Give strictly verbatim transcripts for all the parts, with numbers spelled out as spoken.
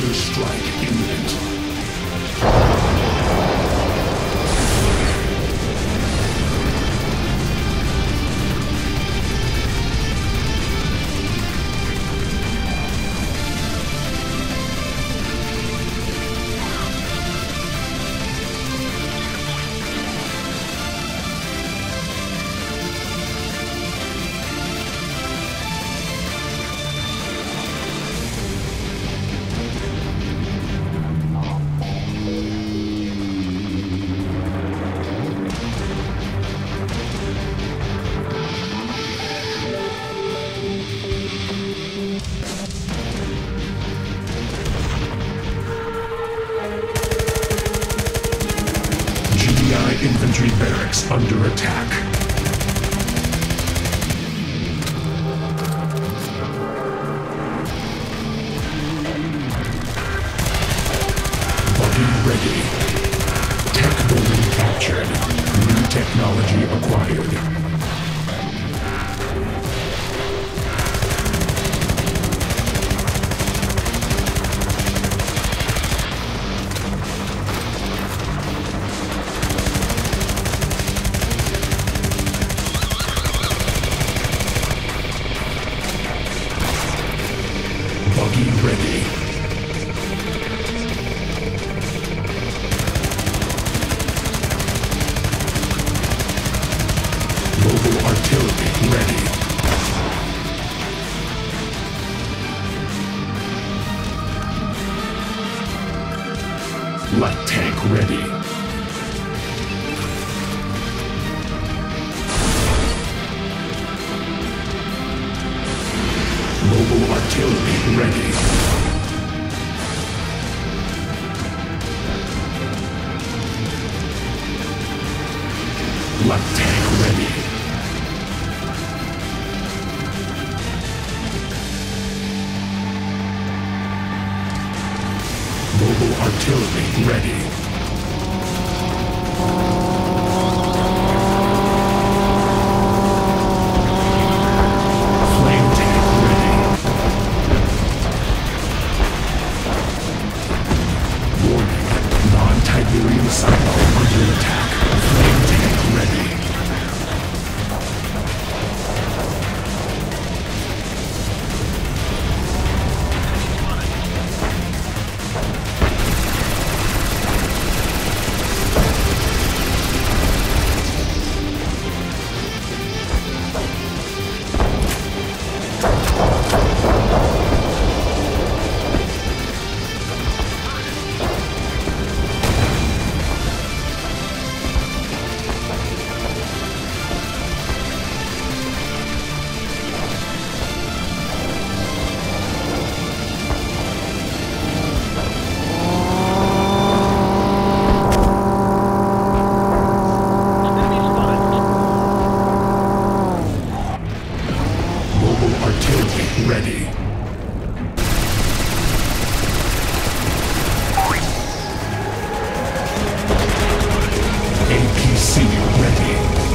Major strike imminent. Infantry barracks under attack. Buggy ready. Tech building captured. New technology acquired. Buggy ready. Mobile artillery ready. Light tank ready. Mobile artillery ready. Light tank ready. Mobile artillery ready. Non-Tiberium silo under attack. Flame tank ready. Artillery ready. A P C ready.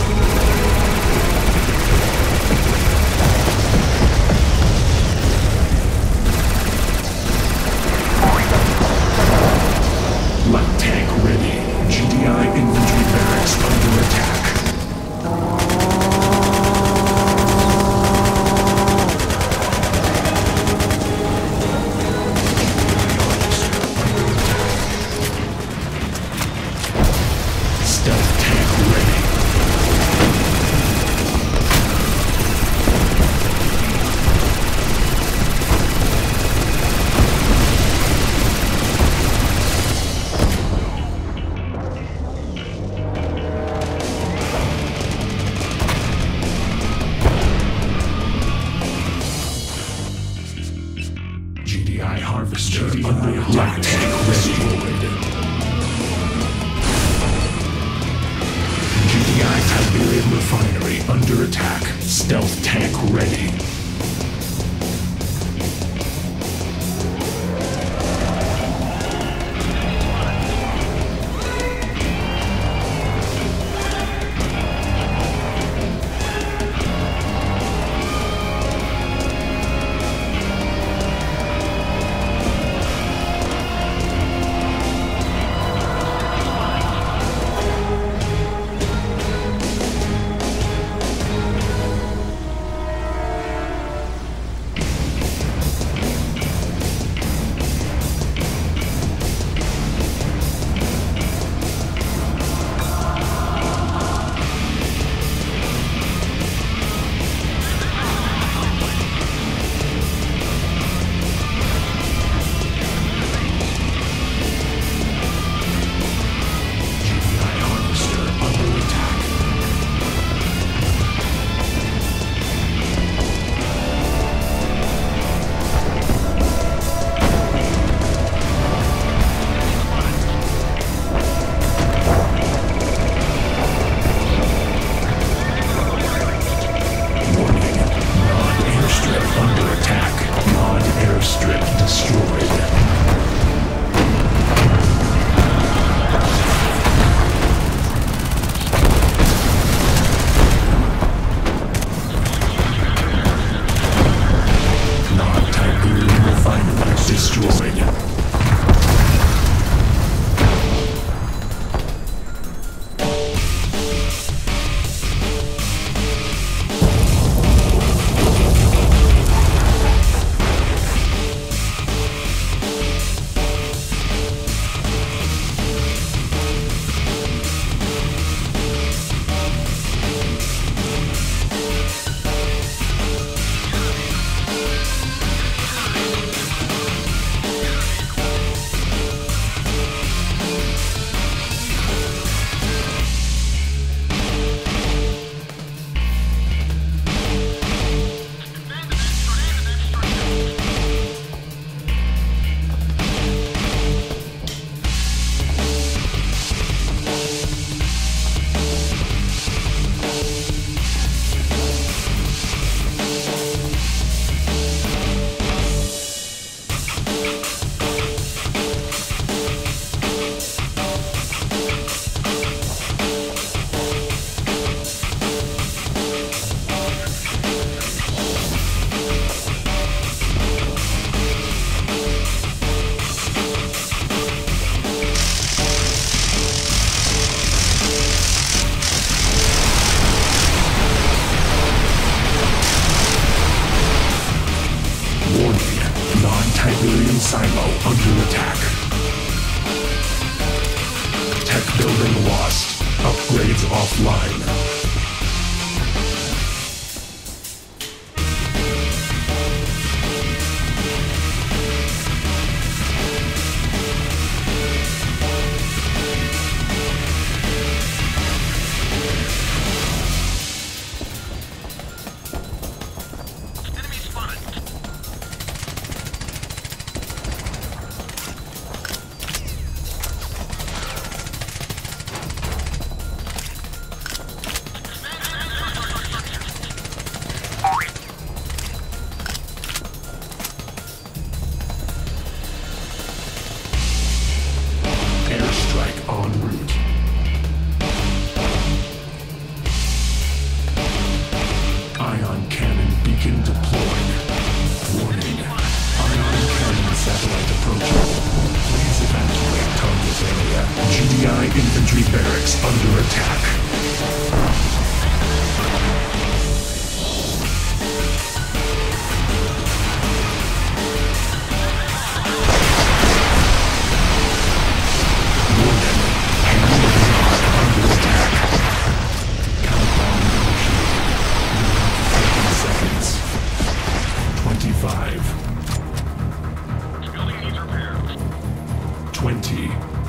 Light tank ready. G D I infantry barracks under attack. Stealth tank ready. G D I harvester under light tank ready. G D I Tiberium refinery under attack. Stealth tank ready. Tiberium silo under attack. Tech building lost. Upgrades offline. En route. Ion cannon beacon deployed. Warning. Ion cannon satellite approaching. Please evacuate target area. G D I infantry barracks under attack. twenty.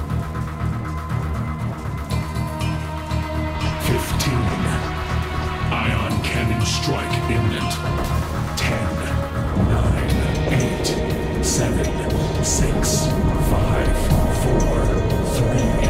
fifteen. Ion cannon strike imminent. ten. nine. eight. seven. six. five. four. three.